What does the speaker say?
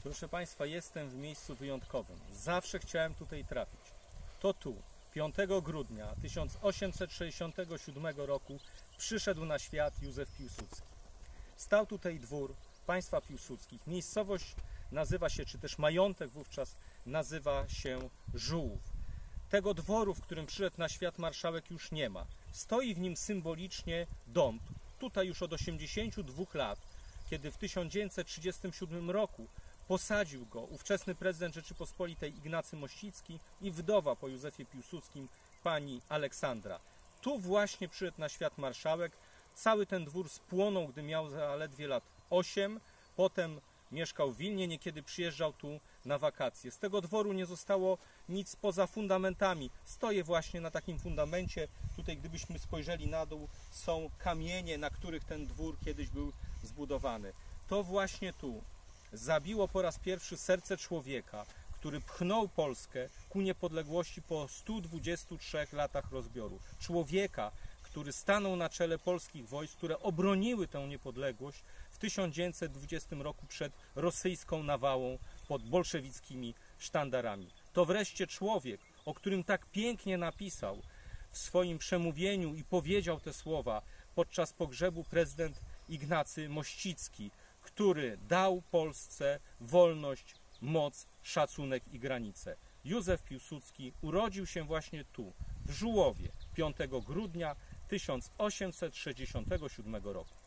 Proszę Państwa, jestem w miejscu wyjątkowym. Zawsze chciałem tutaj trafić. To tu, 5 grudnia 1867 roku przyszedł na świat Józef Piłsudski. Stał tutaj dwór państwa Piłsudskich. Miejscowość nazywa się, czy też majątek wówczas nazywa się Żółw. Tego dworu, w którym przyszedł na świat marszałek, już nie ma. Stoi w nim symbolicznie dąb. Tutaj już od 82 lat, kiedy w 1937 roku posadził go ówczesny prezydent Rzeczypospolitej Ignacy Mościcki i wdowa po Józefie Piłsudskim, pani Aleksandra. Tu właśnie przyszedł na świat marszałek. Cały ten dwór spłonął, gdy miał zaledwie lat 8. Potem mieszkał w Wilnie, niekiedy przyjeżdżał tu na wakacje. Z tego dworu nie zostało nic poza fundamentami. Stoję właśnie na takim fundamencie. Tutaj, gdybyśmy spojrzeli na dół, są kamienie, na których ten dwór kiedyś był zbudowany. To właśnie tu zabiło po raz pierwszy serce człowieka, który pchnął Polskę ku niepodległości po 123 latach rozbioru. Człowieka, który stanął na czele polskich wojsk, które obroniły tę niepodległość w 1920 roku przed rosyjską nawałą pod bolszewickimi sztandarami. To wreszcie człowiek, o którym tak pięknie napisał w swoim przemówieniu i powiedział te słowa podczas pogrzebu prezydent Ignacy Mościcki, który dał Polsce wolność, moc, szacunek i granice. Józef Piłsudski urodził się właśnie tu, w Żułowie, 5 grudnia 1867 roku.